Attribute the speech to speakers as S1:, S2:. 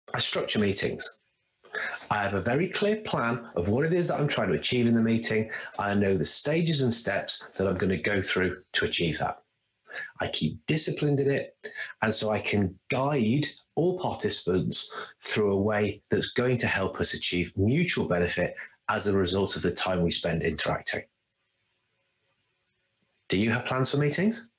S1: I structure meetings. I have a very clear plan of what it is that I'm trying to achieve in the meeting. I know the stages and steps that I'm going to go through to achieve that. I keep disciplined in it, and so I can guide all participants through a way that's going to help us achieve mutual benefit as a result of the time we spend interacting. Do you have plans for meetings?